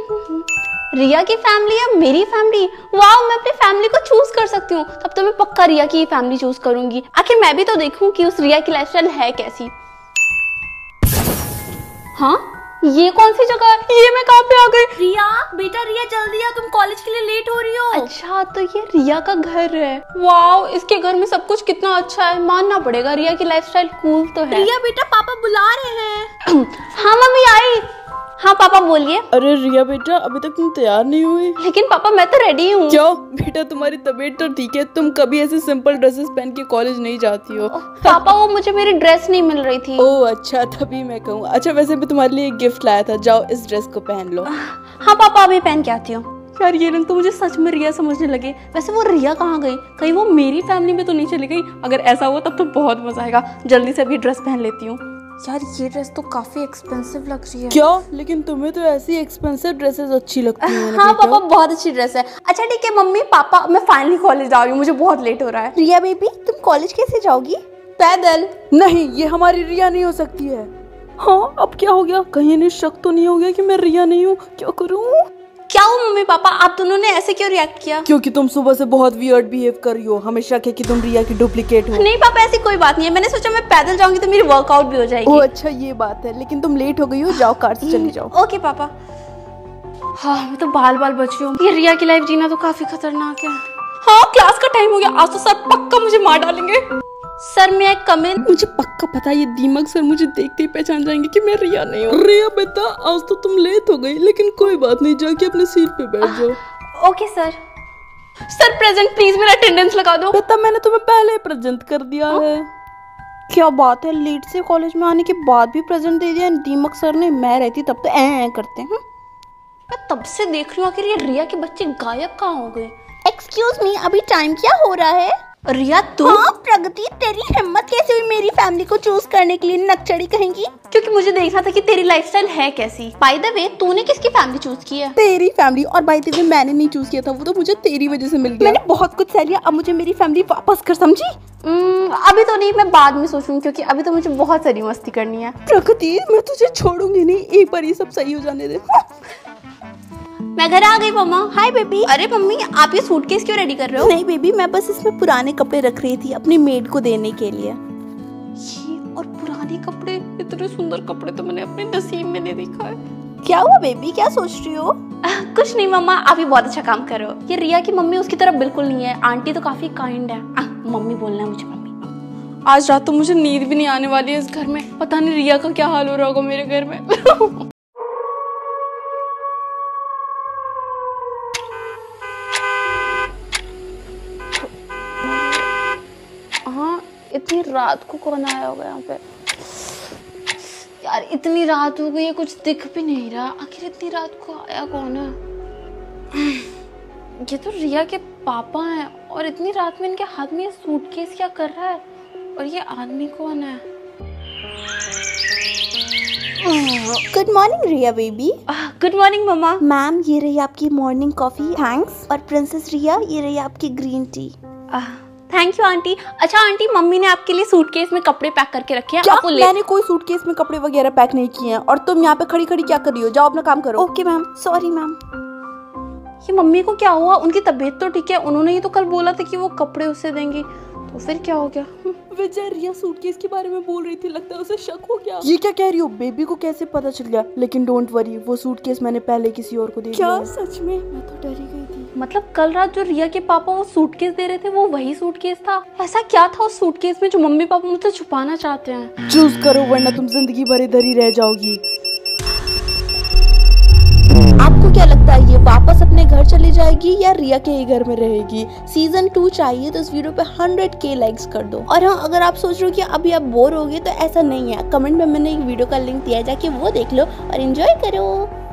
रिया की फैमिली या मेरी फैमिली? वाह, मैं अपनी फैमिली को चूज कर सकती हूँ। तब तो मैं पक्का रिया की फैमिली चूज करूंगी। आखिर मैं भी तो देखूं कि उस रिया की लाइफस्टाइल है कैसी। हाँ, ये कौन सी जगह है? ये मैं कहाँ पे आ गई? रिया बेटा, रिया जल्दी आ, तुम कॉलेज के लिए लेट हो रही हो। अच्छा, तो ये रिया का घर है। वाओ, इसके घर में सब कुछ कितना अच्छा है। मानना पड़ेगा, रिया की लाइफस्टाइल कूल तो है। रिया बेटा, पापा बुला रहे हैं। हाँ मम्मी आई। हाँ पापा बोलिए। अरे रिया बेटा, अभी तक तुम तैयार नहीं हुई? लेकिन पापा मैं तो रेडी हूँ। क्यों बेटा, तुम्हारी तबीयत तो ठीक है, तुम कभी ऐसे सिंपल ड्रेसेस पहन के कॉलेज नहीं जाती हो। पापा वो मुझे मेरी ड्रेस नहीं मिल रही थी। ओह अच्छा, तभी मैं कहूँ। अच्छा वैसे मैं तुम्हारे लिए एक गिफ्ट लाया था, जाओ इस ड्रेस को पहन लो। हाँ पापा, अभी पहन के आती हूँ। यार ये रंग तो मुझे सच में रिया समझने लगे। वैसे वो रिया कहाँ गई? कहीं वो मेरी फैमिली में तो नहीं चली गई? अगर ऐसा हुआ तब तो बहुत मजा आएगा। जल्दी से अभी ड्रेस पहन लेती हूँ। यार ये ड्रेस तो काफी एक्सपेंसिव लग रही है। क्यों? लेकिन तुम्हें तो ऐसी एक्सपेंसिव ड्रेसेस अच्छी लगती हैं ना। हाँ पापा, बहुत अच्छी ड्रेस है। अच्छा ठीक है मम्मी पापा, मैं फाइनली कॉलेज जा रही हूँ, मुझे बहुत लेट हो रहा है। रिया बेबी, तुम कॉलेज कैसे जाओगी? पैदल। नहीं, ये हमारी रिया नहीं हो सकती है। हाँ, अब क्या हो गया? कहीं इन्हें शक तो नहीं हो गया कि मैं रिया नहीं हूँ? क्या करूँ? क्या हुआ मम्मी पापा, आप दोनों ने ऐसे क्यों रिएक्ट किया? क्योंकि तुम सुबह से बहुत वियर्ड बिहेव कर रही हो। हमें शक है कि तुम रिया की डुप्लीकेट हो। नहीं पापा, ऐसी कोई बात नहीं है। मैंने सोचा मैं पैदल जाऊंगी तो मेरी वर्कआउट भी हो जाएगी। ओह अच्छा, ये बात है। लेकिन तुम लेट हो गई हो, जाओ कार से चली जाओ। ओके पापा। हाँ, मैं तो बाल बाल बच रही हूँ। ये रिया की लाइफ जीना तो काफी खतरनाक है। हाँ, क्लास का टाइम हो गया। आज तो सर पक्का मुझे मार डालेंगे। सर मैं एक कम इन। मुझे पक्का पता है, ये दीमक सर मुझे देखते ही पहचान जाएंगे कि मैं रिया नहीं हूँ। रिया बेटा, आज तो तुम लेट हो गई, लेकिन कोई बात नहीं, जाके अपने सीट पे बैठ जाओ। Okay sir. Sir present please, मेरा अटेंडेंस लगा दो। बेटा मैंने तुम्हें पहले ही प्रेजेंट कर दिया है। क्या बात है, लेट से कॉलेज में आने के बाद भी प्रेजेंट दे दिया दीमक सर ने। मैं रहती तब तो ऐ करते हैं। मैं तब से देख रही हूँ, आखिर ये रिया के बच्चे गायब कहाँ हो गए? एक्सक्यूज मी, अभी टाइम क्या हो रहा है? रिया तू? हाँ प्रगति, तेरी हिम्मत कैसे हुई मेरी फैमिली को चूज करने के लिए? नकचड़ी कहेंगी। क्योंकि मुझे देखना था कि तेरी लाइफस्टाइल है कैसी। बाय द वे, तूने किसकी फैमिली चूज की है? तेरी फैमिली। और बाय द वे, मैंने नहीं चूज किया था, वो तो मुझे तेरी वजह से मिल गया। मैंने बहुत कुछ सह लिया, अब मुझे मेरी फैमिली वापस कर, समझी? अभी तो नहीं, मैं बाद में सोचूंगी, क्योंकि अभी तो मुझे बहुत सारी मस्ती करनी है। प्रगति, मैं तुझे छोड़ूंगी नहीं, एक बार ये सब सही हो जाने दे। मैं घर आ गई मम्मा। Hi baby. अरे मम्मी, आप ये सूटकेस क्यों रेडी कर रहे हो? नहीं बेबी, मैं बस इसमें पुराने कपड़े रख रही थी अपनी मेड को देने के लिए। ये और पुराने कपड़े, इतने सुंदर कपड़े तो मैंने अपने नसीब में नहीं देखा है। क्या हुआ बेबी, क्या सोच रही हो? कुछ नहीं मम्मा, आप ही बहुत अच्छा काम कर रहे हो। ये रिया की मम्मी उसकी तरफ बिल्कुल नहीं है। आंटी तो काफी काइंड है। मम्मी बोलना है मुझे मम्मी। आज रात तो मुझे नींद भी नहीं आने वाली है इस घर में। पता नहीं रिया का क्या हाल हो रहा होगा मेरे घर में। हाँ, इतनी रात को कौन आया होगा यहाँ पे? यार इतनी रात हो गई है, कुछ दिख भी नहीं रहा। आखिर इतनी रात को आया कौन है? ये तो रिया के पापा हैं, और इतनी रात में इनके हाथ में ये सूटकेस क्या कर रहा है? और ये आदमी कौन है? Good morning Riya baby. Good morning मम्मा। मैम, ये रही आपकी मॉर्निंग कॉफी, थैंक्स। और प्रिंसेस रिया, ये रही आपकी green tea. Thank you aunty. अच्छा आंटी, मम्मी ने आपके लिए सूटकेस में कपड़े पैक करके रखे हैं। क्या? आपको मैंने कोई सूटकेस में कपड़े वगैरह पैक नहीं किए हैं। और तुम यहाँ पे खड़ी खड़ी क्या कर रही हो? जाओ अपना काम करो। Okay ma'am, sorry ma'am. ये मम्मी को क्या हुआ? उनकी तबीयत तो ठीक है, उन्होंने ही तो कल बोला था कि वो कपड़े उससे देंगी, तो फिर क्या हो गया? विजय, रिया सूटकेस के बारे में बोल रही थी, लगता है उसे शक हो गया। ये क्या कह रही हो? बेबी को कैसे पता चल गया? लेकिन डोंट वरी, वो सूटकेस मैंने पहले किसी और को दे दिया। क्या सच में? मैं तो डरी गई थी। मतलब कल रात जो रिया के पापा वो सूटकेस दे रहे थे, वो वही सूटकेस था? ऐसा क्या था उस सूटकेस में जो मम्मी पापा मुझसे छुपाना चाहते हैं? चूज करो, वरना तुम जिंदगी भर इधर ही रह जाओगी। आपको क्या लगता है, ये वापस अपने घर चली जाएगी या रिया के ही घर में रहेगी? सीजन 2 चाहिए तो इस वीडियो पे 100K लाइक्स कर दो। और हाँ, अगर आप सोच रहे हो कि अभी आप बोर हो गए, तो ऐसा नहीं है। कमेंट में मैंने एक वीडियो का लिंक दिया है, जाके वो देख लो और एंजॉय करो।